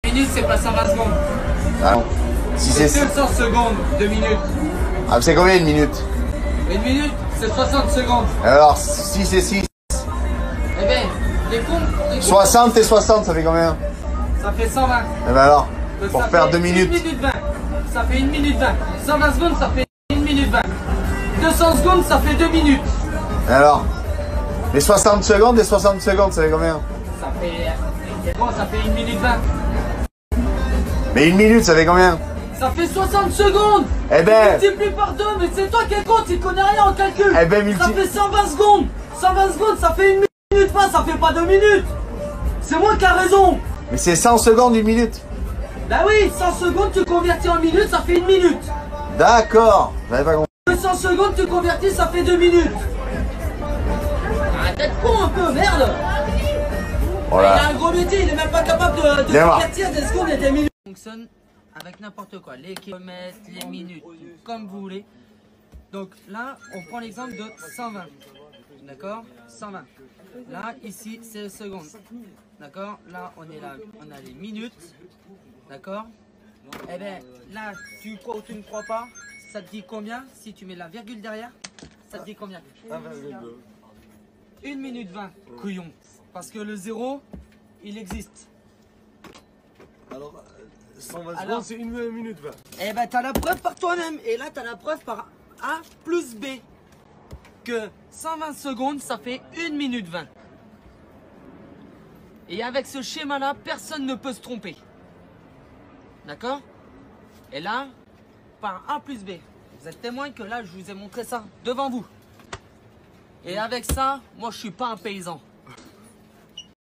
minutes, c'est pas 120 secondes. Ah non. Si c'est 200 secondes, 2 minutes. Ah, c'est combien une minute? Une minute, c'est 60 secondes. Alors, 6 et 6. Eh bien, les comptes. 60 et 60, ça fait combien? Ça fait 120. Eh ben alors, Donc pour ça faire fait 2 minutes. 1 minute 20. Ça fait 1 minute 20. 120 secondes, ça fait 1 minute 20. 200 secondes, ça fait 2 minutes. Et alors? Les 60 secondes et 60 secondes, ça fait combien? Ça fait. Bon, ça fait 1 minute 20. Mais une minute, ça fait combien? Ça fait 60 secondes. Eh ben. Multiplie par 2, mais c'est toi qui es con, tu connais rien en calcul. Eh ben, Ça fait 120 secondes. 120 secondes, ça fait 1 minute 20, ça fait pas 2 minutes. C'est moi qui a raison. Mais c'est 100 secondes, une minute. Bah oui, 100 secondes, tu convertis en minutes, ça fait 1 minute. D'accord. J'avais pas compris. 200 secondes, tu convertis, ça fait 2 minutes. Arrête d'être con un peu, merde. Voilà. Il a un gros métier, il est même pas capable de convertir des secondes et des minutes. Ça fonctionne avec n'importe quoi, les kilomètres, les minutes, comme vous voulez. Donc là, on prend l'exemple de 120. D'accord? 120. Là, ici, c'est les secondes. D'accord? Là, on est là, on a les minutes. D'accord? Eh bien, là, tu crois ou tu ne crois pas, ça te dit combien? Si tu mets la virgule derrière, ça te dit combien? 1 minute 20, couillon. Parce que le 0, il existe. Alors, 120 secondes, c'est 1 minute 20. Eh ben, t'as la preuve par toi-même. Et là, t'as la preuve par A plus B. Que 120 secondes, ça fait 1 minute 20. Et avec ce schéma-là, personne ne peut se tromper. D'accord? Et là, par A plus B. Vous êtes témoin que là, je vous ai montré ça devant vous. Et avec ça, moi, je suis pas un paysan.